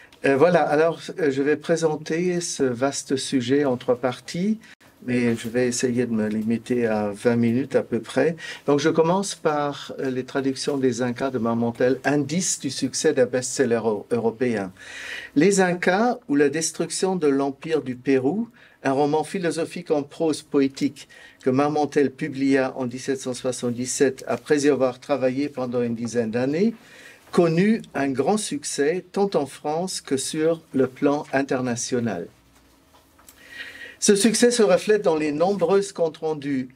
Voilà, alors je vais présenter ce vaste sujet en trois parties, mais je vais essayer de me limiter à 20 minutes à peu près. Donc je commence par les traductions des Incas de Marmontel, indice du succès d'un best-seller européen. Les Incas ou la destruction de l'Empire du Pérou, un roman philosophique en prose poétique que Marmontel publia en 1777 après y avoir travaillé pendant une dizaine d'années, connut un grand succès tant en France que sur le plan international. Ce succès se reflète dans les nombreux comptes rendus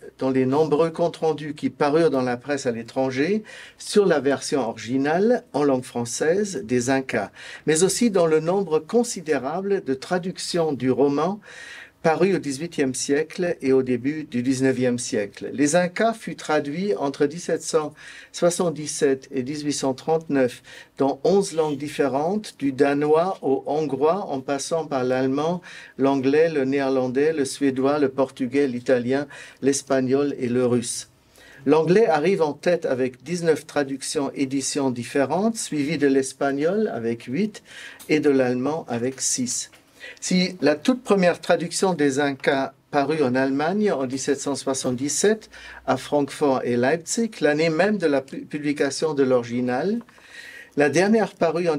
qui parurent dans la presse à l'étranger sur la version originale en langue française des Incas, mais aussi dans le nombre considérable de traductions du roman paru au XVIIIe siècle et au début du XIXe siècle. Les Incas fut traduit entre 1777 et 1839 dans 11 langues différentes, du danois au hongrois, en passant par l'allemand, l'anglais, le néerlandais, le suédois, le portugais, l'italien, l'espagnol et le russe. L'anglais arrive en tête avec 19 traductions éditions différentes, suivi de l'espagnol avec 8 et de l'allemand avec 6. Si la toute première traduction des Incas parut en Allemagne en 1777 à Francfort et Leipzig, l'année même de la publication de l'original, la dernière parut en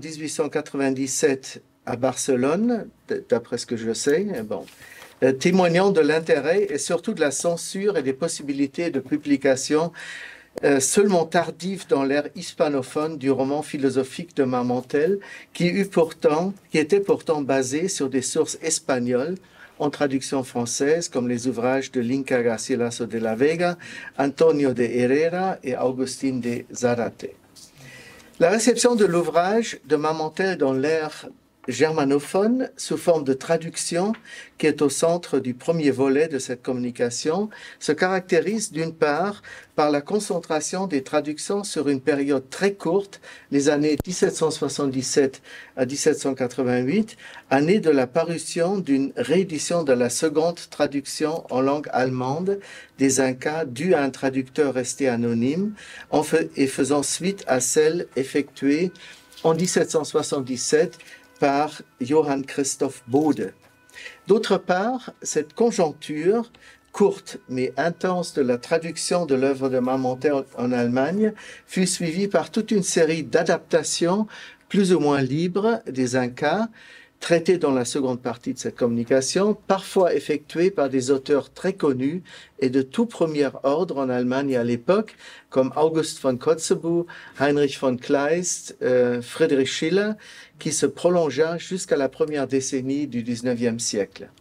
1897 à Barcelone, d'après ce que je sais, témoignant de l'intérêt et surtout de la censure et des possibilités de publication seulement tardive dans l'ère hispanophone du roman philosophique de Marmontel, qui était pourtant basé sur des sources espagnoles en traduction française, comme les ouvrages de l'Inca Garcilaso de la Vega, Antonio de Herrera et Agustín de Zárate. La réception de l'ouvrage de Marmontel dans l'ère germanophone sous forme de traduction, qui est au centre du premier volet de cette communication, se caractérise d'une part par la concentration des traductions sur une période très courte, les années 1777 à 1788, année de la parution d'une réédition de la seconde traduction en langue allemande des Incas due à un traducteur resté anonyme et faisant suite à celle effectuée en 1777 par Johann Christoph Bode. D'autre part, cette conjoncture courte mais intense de la traduction de l'œuvre de Marmontel en Allemagne fut suivie par toute une série d'adaptations plus ou moins libres des Incas, traitées dans la seconde partie de cette communication, parfois effectuées par des auteurs très connus et de tout premier ordre en Allemagne à l'époque, comme August von Kotzebue, Heinrich von Kleist, Friedrich Schiller, qui se prolongea jusqu'à la première décennie du XIXe siècle.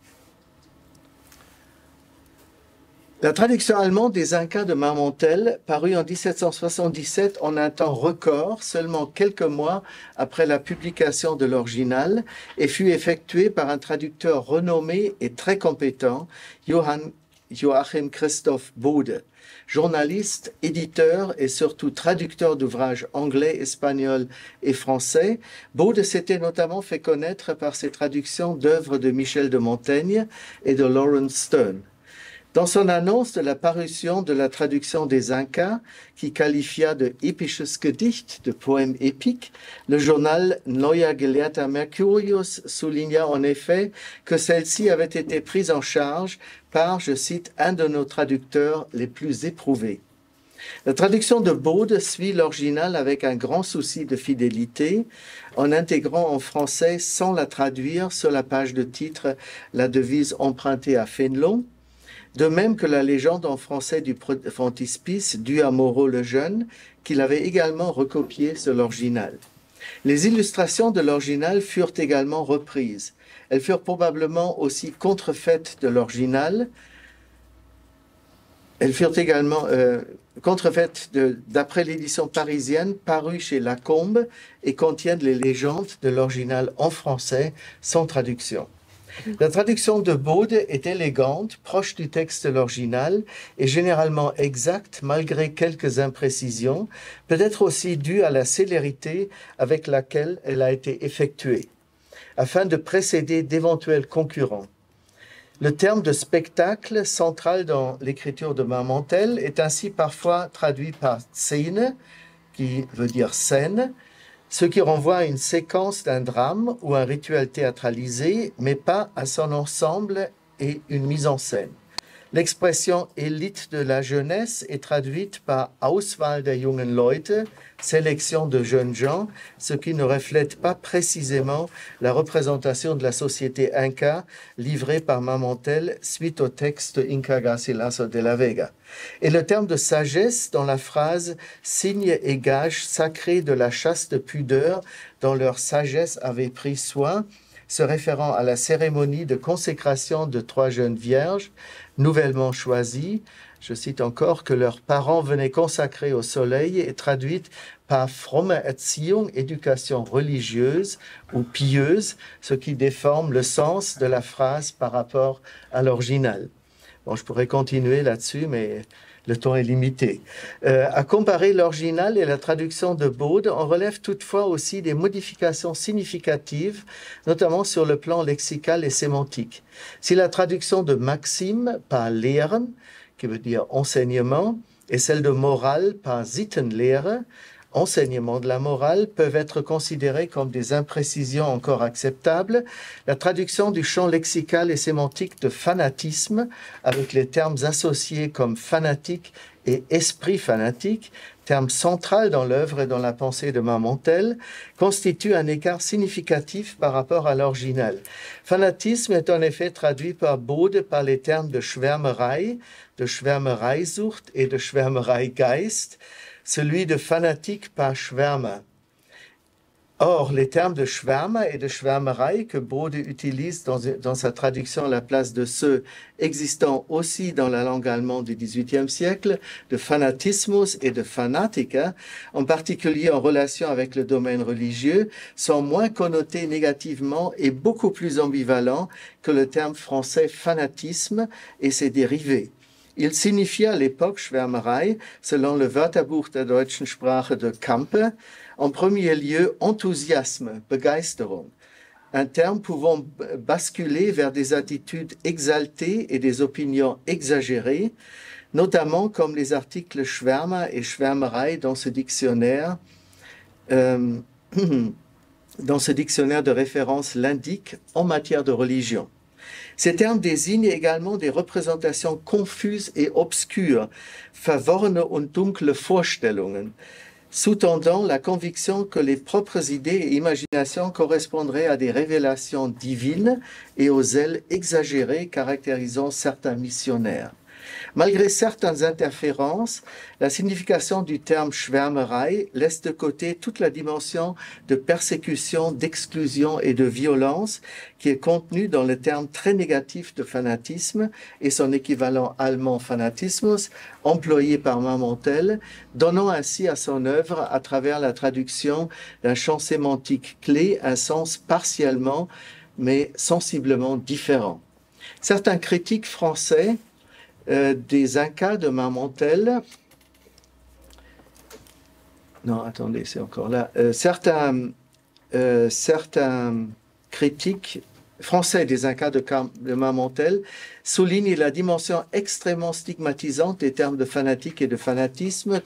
La traduction allemande des Incas de Marmontel parut en 1777 en un temps record, seulement quelques mois après la publication de l'original, et fut effectuée par un traducteur renommé et très compétent, Joachim Christoph Bode. Journaliste, éditeur et surtout traducteur d'ouvrages anglais, espagnols et français, Bode s'était notamment fait connaître par ses traductions d'œuvres de Michel de Montaigne et de Lawrence Sterne. Dans son annonce de la parution de la traduction des Incas, qui qualifia de épisches Gedicht, de poème épique, le journal Neuer Gelehrter Mercurius souligna en effet que celle-ci avait été prise en charge par, je cite, un de nos traducteurs les plus éprouvés. La traduction de Bode suit l'original avec un grand souci de fidélité, en intégrant en français, sans la traduire, sur la page de titre, la devise empruntée à Fénelon, de même que la légende en français du frontispice due à Moreau le Jeune, qu'il avait également recopié sur l'original. Les illustrations de l'original furent également reprises. Elles furent probablement aussi contrefaites de l'original. Elles furent également contrefaites d'après l'édition parisienne parue chez Lacombe et contiennent les légendes de l'original en français sans traduction. La traduction de Bode est élégante, proche du texte de l'original et généralement exacte malgré quelques imprécisions, peut-être aussi due à la célérité avec laquelle elle a été effectuée, afin de précéder d'éventuels concurrents. Le terme de spectacle, central dans l'écriture de Marmontel, est ainsi parfois traduit par Szene, qui veut dire scène, ce qui renvoie à une séquence d'un drame ou un rituel théâtralisé, mais pas à son ensemble et une mise en scène. L'expression élite de la jeunesse est traduite par Auswahl der jungen Leute, sélection de jeunes gens, ce qui ne reflète pas précisément la représentation de la société inca livrée par Marmontel suite au texte Inca Garcilaso de la Vega. Et le terme de sagesse dans la phrase « signe et gage sacrés de la chaste pudeur dont leur sagesse avait pris soin », se référant à la cérémonie de consécration de 3 jeunes vierges nouvellement choisies, je cite encore, que leurs parents venaient consacrer au soleil, est traduite par fromme Erziehung, éducation religieuse ou pieuse, ce qui déforme le sens de la phrase par rapport à l'original. Bon, je pourrais continuer là-dessus, mais le temps est limité. À comparer l'original et la traduction de Bode, on relève toutefois aussi des modifications significatives, notamment sur le plan lexical et sémantique. Si la traduction de Maxime par Lehren, qui veut dire enseignement, et celle de morale par Sittenlehre, enseignement de la morale, peuvent être considérées comme des imprécisions encore acceptables, la traduction du champ lexical et sémantique de fanatisme, avec les termes associés comme fanatique et esprit fanatique, terme central dans l'œuvre et dans la pensée de Marmontel, constitue un écart significatif par rapport à l'original. Fanatisme est en effet traduit par Bode par les termes de Schwärmerei, de Schwärmereisucht et de Schwärmereigeist, celui de fanatique par Schwärmer. Or, les termes de Schwärmer et de Schwärmerei que Bode utilise dans sa traduction à la place de ceux existant aussi dans la langue allemande du XVIIIe siècle, de fanatismus et de fanatica, en particulier en relation avec le domaine religieux, sont moins connotés négativement et beaucoup plus ambivalents que le terme français fanatisme et ses dérivés. Il signifiait à l'époque Schwärmerei, selon le Wörterbuch der deutschen Sprache de Campe, en premier lieu enthousiasme, Begeisterung, un terme pouvant basculer vers des attitudes exaltées et des opinions exagérées, notamment comme les articles Schwärmer et Schwärmerei dans ce dictionnaire de référence l'indiquent en matière de religion. Ces termes désignent également des représentations confuses et obscures, verworrene und dunkle Vorstellungen, sous-tendant la conviction que les propres idées et imaginations correspondraient à des révélations divines et aux zèles exagérés caractérisant certains missionnaires. Malgré certaines interférences, la signification du terme Schwärmerei laisse de côté toute la dimension de persécution, d'exclusion et de violence qui est contenue dans le terme très négatif de fanatisme et son équivalent allemand Fanatismus, employé par Marmontel, donnant ainsi à son œuvre, à travers la traduction d'un champ sémantique clé, un sens partiellement mais sensiblement différent. Certains critiques français des Incas de Marmontel. Non, attendez, c'est encore là. Certains critiques français des Incas de Marmontel soulignent la dimension extrêmement stigmatisante des termes de fanatique et de fanatisme,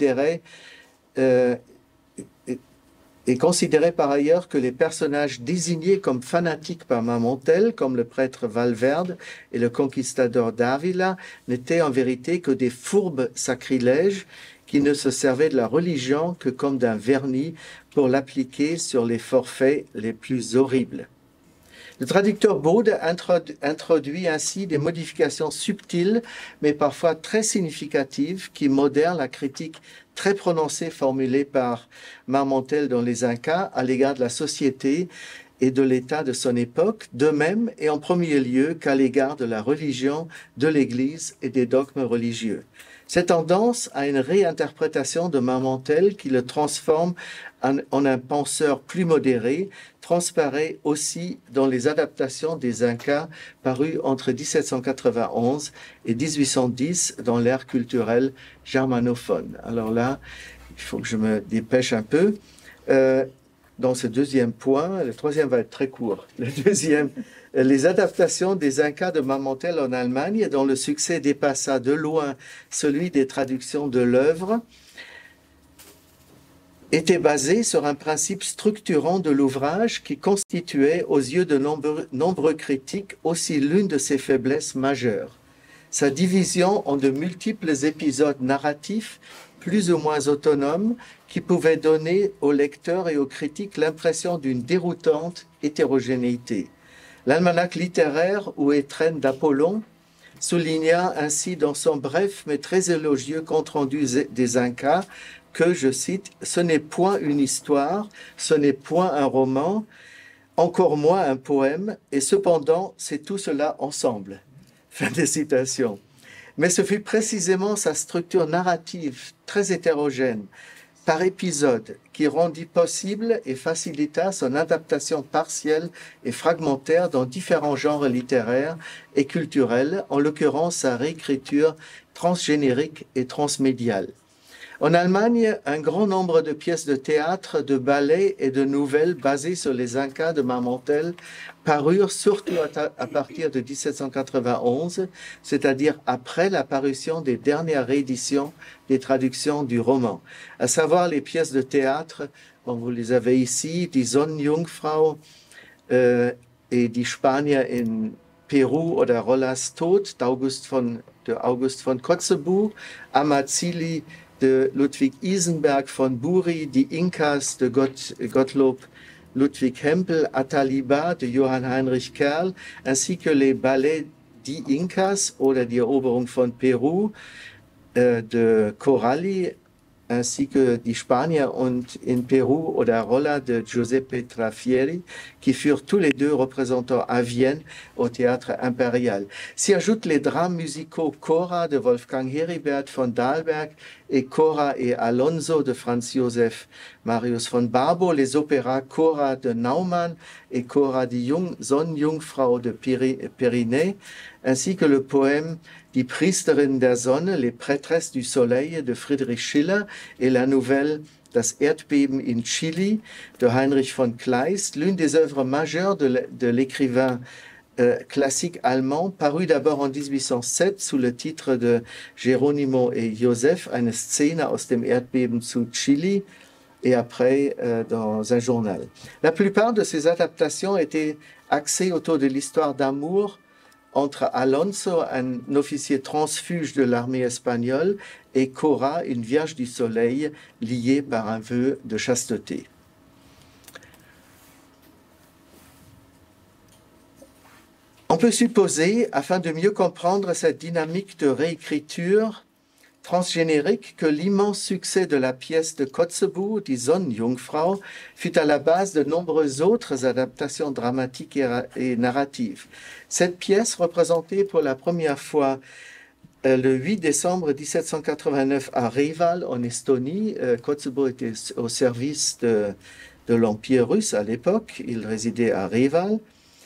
et considérait par ailleurs que les personnages désignés comme fanatiques par Marmontel, comme le prêtre Valverde et le conquistador d'Ávila, n'étaient en vérité que des fourbes sacrilèges qui ne se servaient de la religion que comme d'un vernis pour l'appliquer sur les forfaits les plus horribles. Le traducteur Bode introduit ainsi des modifications subtiles, mais parfois très significatives, qui modèrent la critique très prononcée formulée par Marmontel dans les Incas à l'égard de la société et de l'état de son époque, de même et en premier lieu qu'à l'égard de la religion, de l'Église et des dogmes religieux. Cette tendance à une réinterprétation de Marmontel qui le transforme en un penseur plus modéré transparaît aussi dans les adaptations des Incas parues entre 1791 et 1810 dans l'ère culturelle germanophone. Alors là, il faut que je me dépêche un peu. Dans ce deuxième point, le troisième va être très court. Le deuxième, les adaptations des Incas de Marmontel en Allemagne, dont le succès dépassa de loin celui des traductions de l'œuvre, était basé sur un principe structurant de l'ouvrage qui constituait aux yeux de nombreux critiques aussi l'une de ses faiblesses majeures. Sa division en de multiples épisodes narratifs plus ou moins autonomes qui pouvaient donner aux lecteurs et aux critiques l'impression d'une déroutante hétérogénéité. L'almanach littéraire ou étrenne d'Apollon souligna ainsi dans son bref mais très élogieux compte-rendu des Incas que, je cite, « ce n'est point une histoire, ce n'est point un roman, encore moins un poème, et cependant c'est tout cela ensemble ». Fin de citation. Mais ce fut précisément sa structure narrative très hétérogène, par épisode, qui rendit possible et facilita son adaptation partielle et fragmentaire dans différents genres littéraires et culturels, en l'occurrence sa réécriture transgénérique et transmédiale. En Allemagne, un grand nombre de pièces de théâtre, de ballets et de nouvelles basées sur les Incas de Marmontel parurent surtout à partir de 1791, c'est-à-dire après la parution des dernières rééditions des traductions du roman, à savoir les pièces de théâtre, bon, vous les avez ici, Die Sonnenjungfrau et Die Spanier in Peru oder Rollas Tod de August von Kotzebue, Amazili de Ludwig Isenberg von Bury, Die Inkas de Gottlob Ludwig Hempel, Ataliba de Johann Heinrich Kerl, ainsi que les ballets Die Inkas oder die Eroberung von Peru de Coralli, ainsi que Die Spanier und in Peru oder Rolla de Giuseppe Trafieri, qui furent tous les deux représentants à Vienne au théâtre impérial. S'y ajoutent les drames musicaux Cora de Wolfgang Heribert von Dahlberg et Cora et Alonso de Franz Josef Marius von Barbo, les opéras Cora de Naumann et Cora die Sonnenjungfrau de Perinet, ainsi que le poème Die Priesterin der Sonne, les prêtresses du soleil de Friedrich Schiller et la nouvelle Das Erdbeben in Chili de Heinrich von Kleist, l'une des œuvres majeures de l'écrivain classique allemand, paru d'abord en 1807 sous le titre de Geronimo et Joseph, eine Szene aus dem Erdbeben zu Chili, et après dans un journal. La plupart de ces adaptations étaient axées autour de l'histoire d'amour entre Alonso, un officier transfuge de l'armée espagnole, et Cora, une vierge du soleil liée par un vœu de chasteté. On peut supposer, afin de mieux comprendre cette dynamique de réécriture transgénérique, que l'immense succès de la pièce de Kotzebue, Die Sonnenjungfrau, fut à la base de nombreuses autres adaptations dramatiques et narratives. Cette pièce, représentée pour la première fois le 8 décembre 1789 à Reval, en Estonie, Kotzebue était au service de l'Empire russe à l'époque, il résidait à Reval,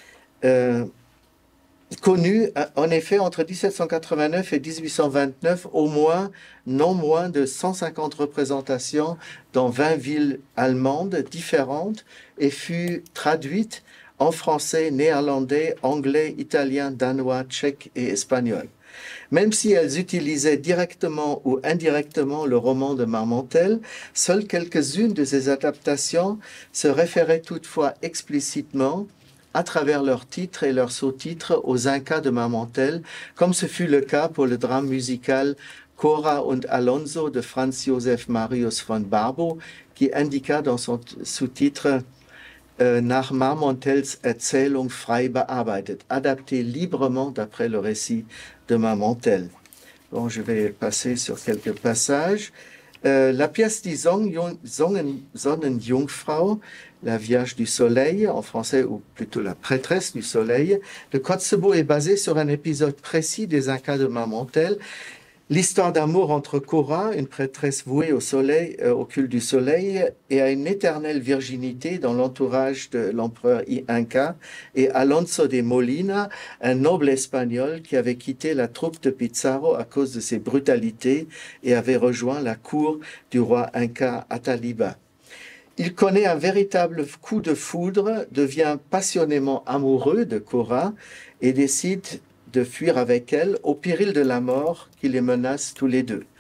connu en effet entre 1789 et 1829 au moins, non moins de 150 représentations dans 20 villes allemandes différentes et fut traduite en français, néerlandais, anglais, italien, danois, tchèque et espagnol. Même si elles utilisaient directement ou indirectement le roman de Marmontel, seules quelques-unes de ces adaptations se référaient toutefois explicitement à travers leurs titres et leurs sous-titres aux Incas de Marmontel, comme ce fut le cas pour le drame musical Cora und Alonso de Franz Josef Marius von Barbo, qui indiqua dans son sous-titre Nach Marmontels Erzählung frei bearbeitet, adapté librement d'après le récit de Marmontel. Bon, je vais passer sur quelques passages. La pièce Die Sonnenjungfrau, la Vierge du Soleil, en français, ou plutôt la prêtresse du Soleil, de Kotzebue est basée sur un épisode précis des Incas de Marmontel. L'histoire d'amour entre Cora, une prêtresse vouée au soleil, au culte du soleil, et à une éternelle virginité dans l'entourage de l'empereur Inca, et Alonso de Molina, un noble espagnol qui avait quitté la troupe de Pizarro à cause de ses brutalités et avait rejoint la cour du roi Inca Ataliba. Il connaît un véritable coup de foudre, devient passionnément amoureux de Cora et décide de fuir avec elle au péril de la mort qui les menace tous les deux.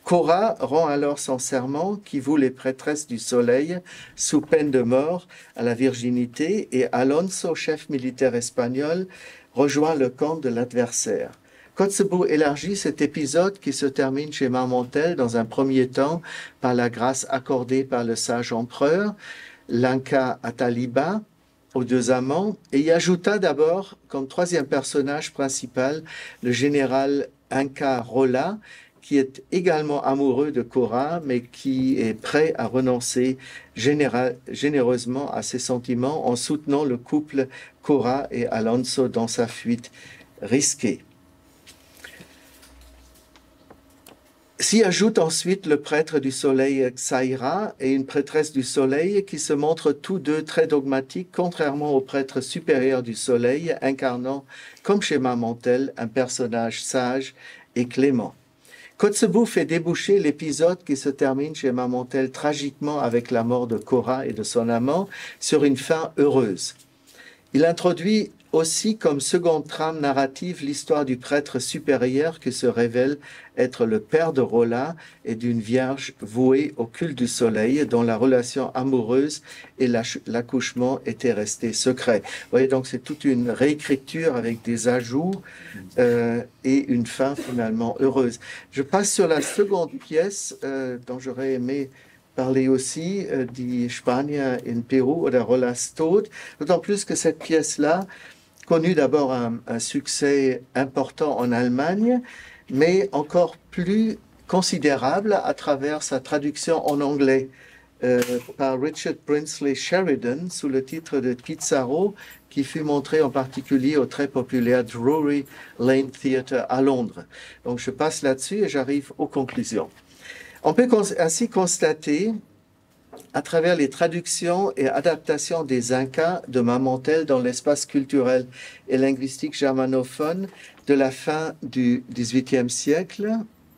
Cora rend alors son serment qui voue les prêtresses du soleil sous peine de mort à la virginité et Alonso, chef militaire espagnol, rejoint le camp de l'adversaire. Kotzebue élargit cet épisode qui se termine chez Marmontel dans un premier temps par la grâce accordée par le sage empereur, l'Inca Ataliba, aux deux amants, et y ajouta d'abord comme troisième personnage principal le général Inca Rolla, qui est également amoureux de Cora, mais qui est prêt à renoncer généreusement à ses sentiments en soutenant le couple Cora et Alonso dans sa fuite risquée. S'y ajoute ensuite le prêtre du soleil Xaira et une prêtresse du soleil qui se montrent tous deux très dogmatiques, contrairement au prêtre supérieur du soleil, incarnant, comme chez Marmontel, un personnage sage et clément. Kotzebue fait déboucher l'épisode qui se termine chez Marmontel tragiquement avec la mort de Cora et de son amant sur une fin heureuse. Il introduit aussi comme seconde trame narrative l'histoire du prêtre supérieur qui se révèle être le père de Rolla et d'une vierge vouée au culte du soleil dont la relation amoureuse et l'accouchement étaient restés secrets. Vous voyez, donc c'est toute une réécriture avec des ajouts et une fin finalement heureuse. Je passe sur la seconde pièce dont j'aurais aimé parler aussi d'Espagne in Pérou oder Rollas Tod, d'autant plus que cette pièce-là connu d'abord un succès important en Allemagne, mais encore plus considérable à travers sa traduction en anglais par Richard Brinsley Sheridan sous le titre de Pizarro, qui fut montré en particulier au très populaire Drury Lane Theatre à Londres. Donc je passe là-dessus et j'arrive aux conclusions. On peut ainsi constater à travers les traductions et adaptations des Incas de Marmontel dans l'espace culturel et linguistique germanophone de la fin du XVIIIe siècle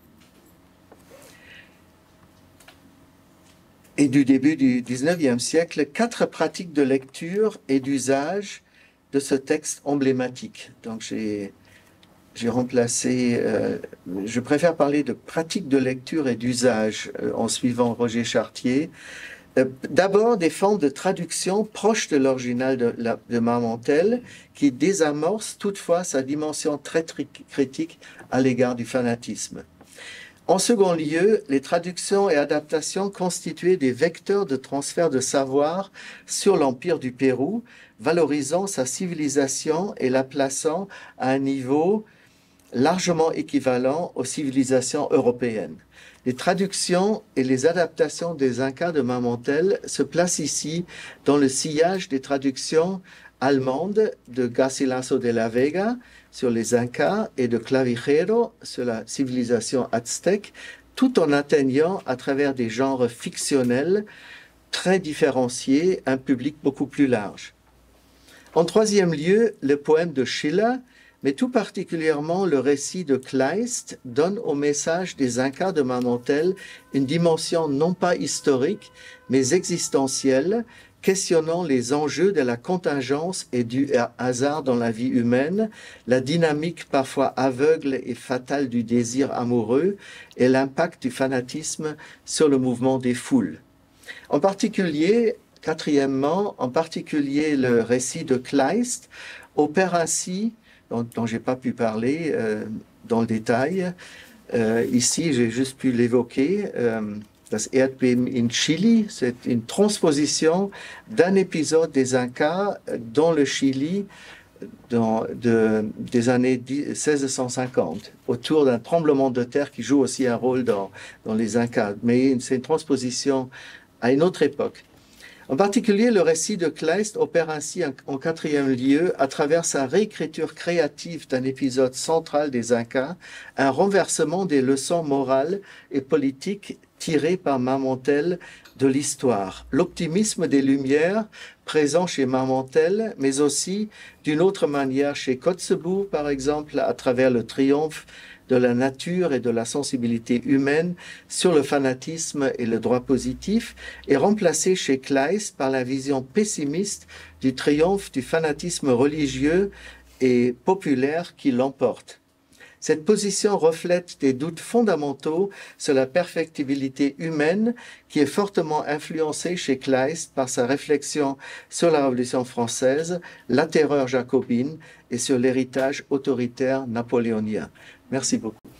et du début du XIXe siècle, 4 pratiques de lecture et d'usage de ce texte emblématique. Donc j'ai remplacé, je préfère parler de pratiques de lecture et d'usage en suivant Roger Chartier. D'abord, des formes de traduction proches de l'original de Marmontel, qui désamorcent toutefois sa dimension très critique à l'égard du fanatisme. En second lieu, les traductions et adaptations constituaient des vecteurs de transfert de savoir sur l'Empire du Pérou, valorisant sa civilisation et la plaçant à un niveau largement équivalent aux civilisations européennes. Les traductions et les adaptations des Incas de Marmontel se placent ici dans le sillage des traductions allemandes de Garcilaso de la Vega sur les Incas et de Clavijero sur la civilisation aztèque, tout en atteignant à travers des genres fictionnels très différenciés un public beaucoup plus large. En troisième lieu, le poème de Schiller, mais tout particulièrement le récit de Kleist, donne au message des Incas de Marmontel une dimension non pas historique, mais existentielle, questionnant les enjeux de la contingence et du hasard dans la vie humaine, la dynamique parfois aveugle et fatale du désir amoureux et l'impact du fanatisme sur le mouvement des foules. En particulier, quatrièmement, le récit de Kleist opère ainsi, dont je n'ai pas pu parler dans le détail. Ici, j'ai juste pu l'évoquer. Das Erdbeben in Chili, c'est une transposition d'un épisode des Incas dans le Chili des années 1650, autour d'un tremblement de terre qui joue aussi un rôle dans les Incas. Mais c'est une transposition à une autre époque. En particulier, le récit de Kleist opère ainsi en quatrième lieu, à travers sa réécriture créative d'un épisode central des Incas, un renversement des leçons morales et politiques tirées par Marmontel de l'histoire. L'optimisme des Lumières, présent chez Marmontel, mais aussi d'une autre manière chez Kotzebue, par exemple, à travers le triomphe de la nature et de la sensibilité humaine sur le fanatisme et le droit positif, est remplacé chez Kleist par la vision pessimiste du triomphe du fanatisme religieux et populaire qui l'emporte. Cette position reflète des doutes fondamentaux sur la perfectibilité humaine qui est fortement influencée chez Kleist par sa réflexion sur la Révolution française, la terreur jacobine et sur l'héritage autoritaire napoléonien. Merci beaucoup.